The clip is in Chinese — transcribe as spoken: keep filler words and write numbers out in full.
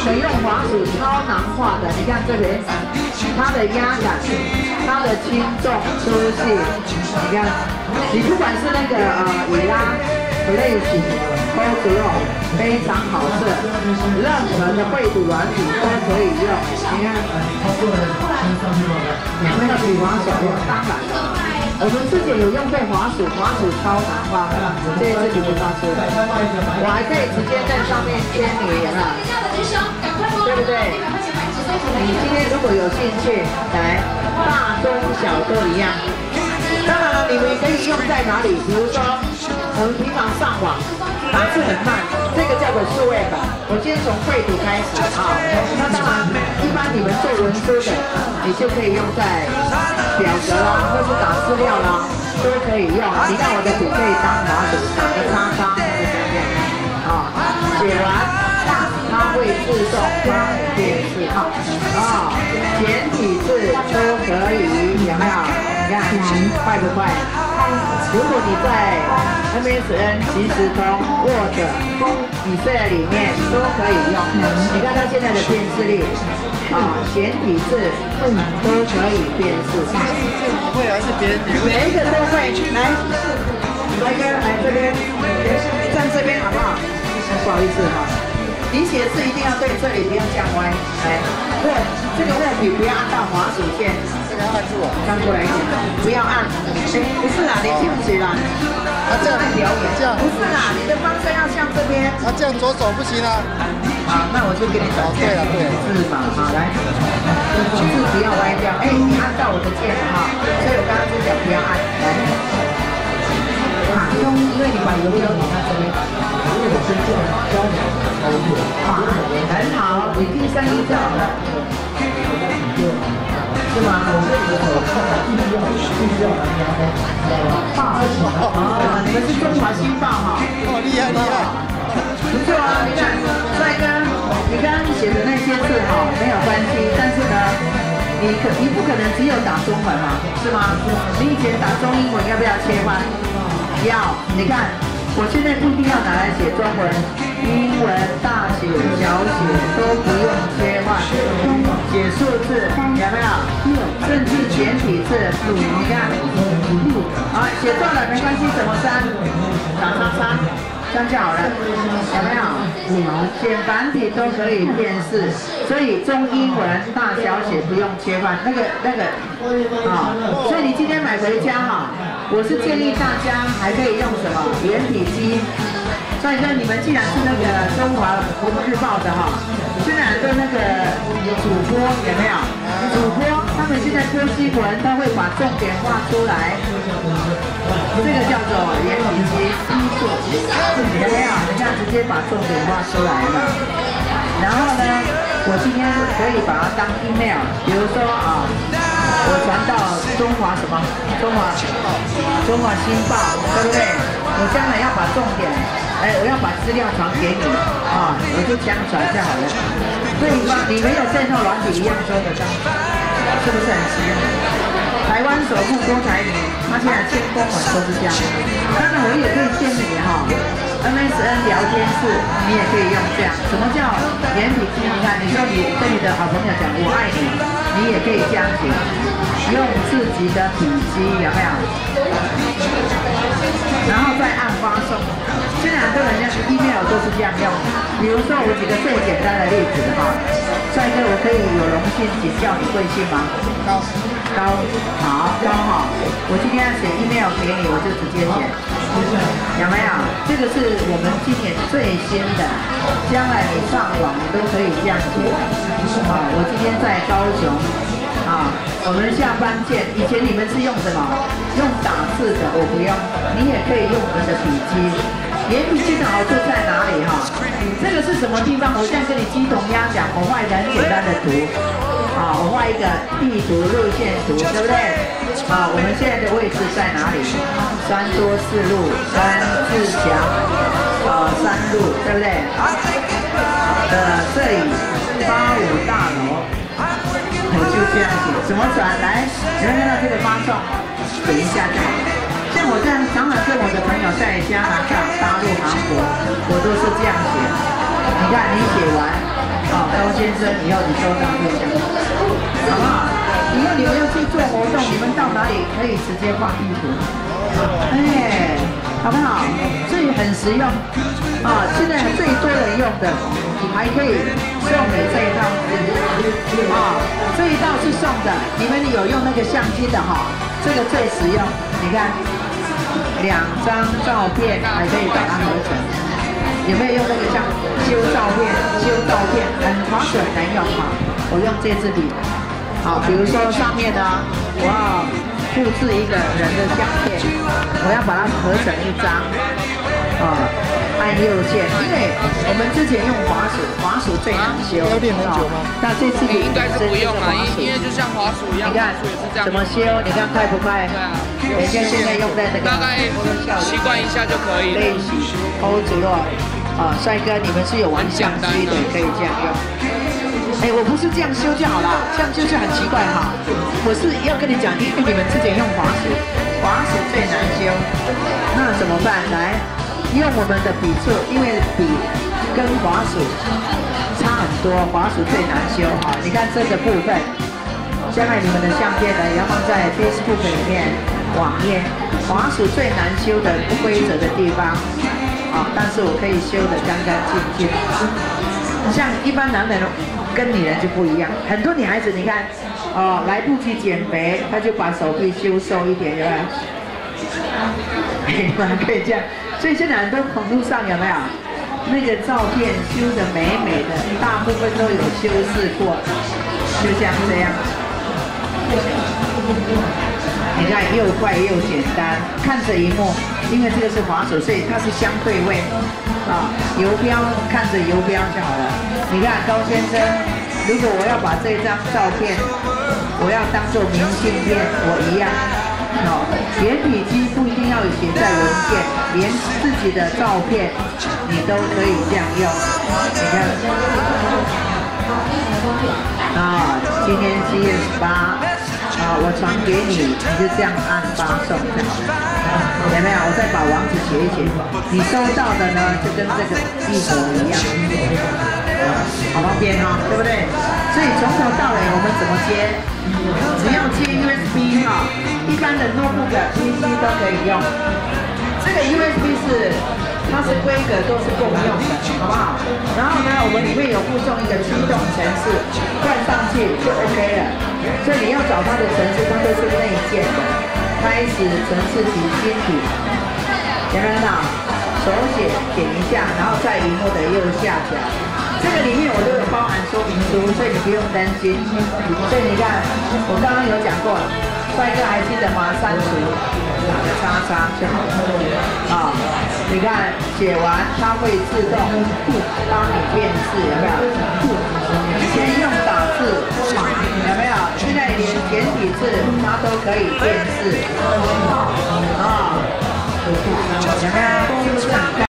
们用滑鼠超囊化的，你看这边，它的压感，它的轻重粗细，你看，你不管是那个呃尾拉、类型、勾子肉，非常好色，任何的绘图软体都可以用。你看，有没有比滑手？当然。 我们之前有用过滑鼠，滑鼠超难画，这一次比不上去。我还可以直接在上面签名了，对不对？你今天如果有兴趣，来大中小都一样。当然了，你们可以用在哪里？比如说，我们平常上网打字很慢，这个叫做数位版。我先从绘图开始啊。那当然，一般你们做文书的，你就可以用在。 表格啦，或是打资料啦，都可以用。你看我的图可以当滑鼠，打个叉叉，就这样。啊，写完，它会自动帮你辨识号。啊，简体字都可以，有没有？你看快不快？如果你在 M S N 即时通、Word、Excel 里面都可以用。你看它现在的辨识率。 啊，简体字嗯都可以辨识。 不会还是别人每一个都会。来，来哥来这边，站这边好不好？不好意思哈，你写字一定要对这里，不要降歪。来，握这个握笔不要按到滑鼠键， 这个要按住啊， 翻过来一点，不要按。哎，不是啦，你记不起啦？ 啊这样表演这样不是啦，你的方向要向这边。 啊这样左手不行啊。 好，那我就给你找对了，对了，字嘛，好来，字不要歪掉，哎，你按到我的键哈，所以我刚刚就讲不要按，来，啊，用，因为你把游标放在这边，好，很好，你第三音就好了，是吗？啊，你们是中华新报哈， 哦，厉害厉害。 不错啊，你看，帅哥，你刚刚写的那些字哈没有关系，但是呢，你可你不可能只有打中文嘛，是吗？你以前打中英文要不要切换？要，你看，我现在不一定要拿来写中文，英文大写小写都不用切换，写数字有没有？甚至简体字，你看，啊，写错了没关系，怎么删？打叉叉。 这样就好了，有没有？简繁体都可以辨识，所以中英文大小写不用切换，那个那个啊，所以你今天买回家哈，我是建议大家还可以用什么原体机。所以说你们既然是那个中华日报的哈，虽然跟那个主播有没有？主播他们现在播新闻，他会把重点画出来，这个叫做原体机。 有没有？你看，直接把重点画出来了。然后呢，我今天可以把它当 email， 比如说啊，我传到中华什么？中华中华新报，对不对？我将来要把重点，哎，我要把资料传给你啊，我就这样传就好了。所以说，你没有电脑软体一样说得到，是不是很实用？台湾首富郭台铭，他现在签公文都是这样。当然，我也可以建议哈 ，M S N 聊天室你也可以用这样。什么叫原体机？你看，你说你跟你的好朋友讲我爱你，你也可以这样写，用自己的笔记有没有？然后再按发送。现在很多人家 email 都是这样用。比如说，我举个最简单的例子哈，帅哥，我可以有荣幸请教你贵姓吗？ 高。 高，好，高哈！我今天要写 email 给你，我就直接写，有没有？这个是我们今年最新的，将来你上网你都可以这样写。啊，我今天在高雄，啊，我们下班见。以前你们是用什么？用打字的，我不用，你也可以用你的笔记。原笔记的好处在哪里哈？这个是什么地方？我这样跟你鸡同鸭讲，我画一个很简单的图。 啊，我画一个地图路线图，对不对？啊，我们现在的位置在哪里？三多四路、三自强、啊三路，对不对？的这里八五大楼，我就这样写。怎么转？来，你们看到这个发送，点一下就好。像我这样常常跟我的朋友在加拿大、大陆、韩国，我都是这样写。你看，你写完。 哦， 高先生，以后你收到就讲，好不好？以后你们要去做活动，你们到哪里可以直接画地图，哎，好不好？所以很实用啊！现在最多人用的，还可以送你这一套啊，这一套是送的。你们有用那个相机的哈，这个最实用。你看，两张照片还可以把它合成。有没有用那个像修照片、修照片，很划水难用哈？我用这支笔。好，比如说上面呢，我要复制一个人的相片，我要把它合成一张，啊，按右键，因为我们之前用滑鼠，滑鼠最难修， 要练很久吗？ 那这次应该是不用啊，因为就像滑鼠一样， 你看怎么修？你看快不快？对啊，人家现在用在那个， 大概习惯一下就可以。 练习 hold 住了，啊，帅哥，你们是有玩相机的，可以这样用。哎，我不是这样修就好了，这样修就很奇怪哈。我是要跟你讲，因为你们之前用滑鼠，滑鼠最难修，那怎么办？来，用我们的笔触，因为笔跟滑鼠差很多，滑鼠最难修哈。你看这个部分，将来你们的相片呢，也要放在 Facebook 里面网页，滑鼠最难修的不规则的地方啊，但是我可以修得干干净净。像一般男人跟女人就不一样，很多女孩子你看，哦，来不及减肥，她就把手臂修瘦一点，有没有？你们可以这样，所以现在很多网络上有没有那个照片修得美美的，大部分都有修饰过，就像这样。你看又快又简单，看着荧幕，因为这个是滑鼠，所以它是相对位啊。游标看着游标就好了。你看高先生，如果我要把这张照片，我要当做明信片，我一样。哦，连笔记不一定要写在文件，连自己的照片你都可以这样用。你看，啊，今天七月十八。啊，我传给你，你就这样按发送就好了，有没有？我再把网址写一写，你收到的呢就跟这个一模一样，好方便哈，对不对？所以从头到尾我们怎么接？只要接 U S B 哈，一般的 notebook、P C 都可以用。这个 U S B 是它是规格都是共用的，好不好？然后呢，我们里面有附送一个驱动程式，灌上去就 OK 了。所以你要找它的程式，它都是内建的。开始程式题新题，有没有看到？手写点一下，然后在荧幕的右下角。这个里面我都有包含说明书，所以你不用担心。所以你看，我刚刚有讲过了，帅哥还记得吗？删除打个叉叉就好了。啊，你看写完它会自动帮你辨识，有没有？以前用打字码，有没有？现在连简体字它都可以辨识。啊，有没有？